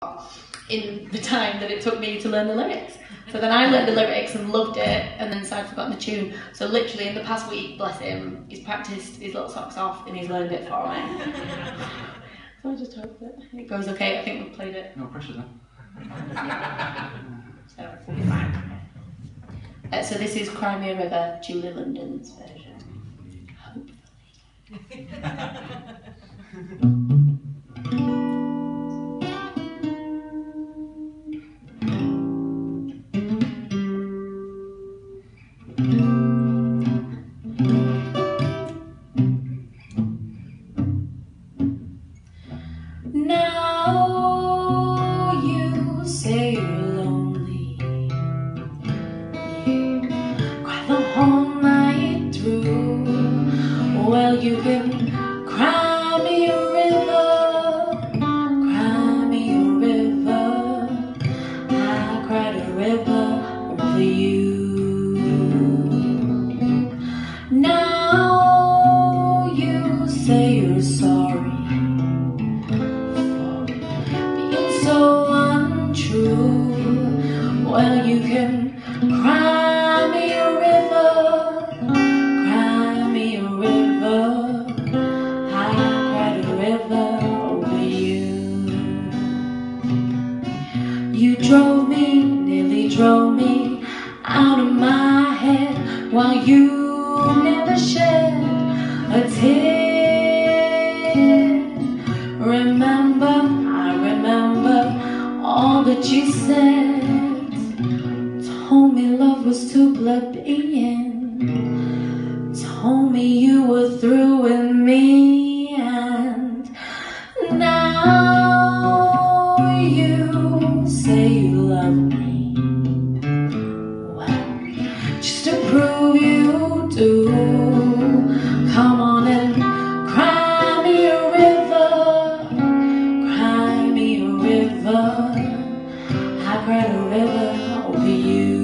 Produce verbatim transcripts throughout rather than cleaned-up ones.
in the time that it took me to learn the lyrics. So then I learned the lyrics and loved it, and then I'd forgotten the tune. So literally in the past week, bless him, he's practiced his little socks off and he's learned it for me. So I just hope that it goes okay. I think we've played it. No pressure then. So we'll be fine. Uh, so this is Cry Me a River, Julie London's version. Hopefully. Now you say you're lonely, you cry the whole night through. Well, you can cry me a river, cry me a river. I cried a river over you. Now you say you're sorry, so untrue. Well, you can cry me a river, cry me a river. I cried a river over you. You drove me, nearly drove me out of my head, while you never shed a tear. Remember, I remember all that you said. Told me love was too plebeian, told me you were through with me, and now you say you love me. Well, just to prove you do, come on and cry me a river, cry me a river. I cried a river over you.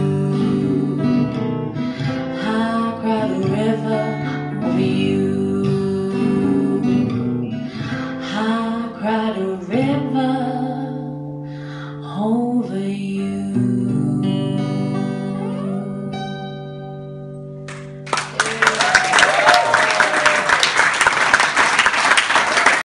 I cried a river over you. I cried a river over you.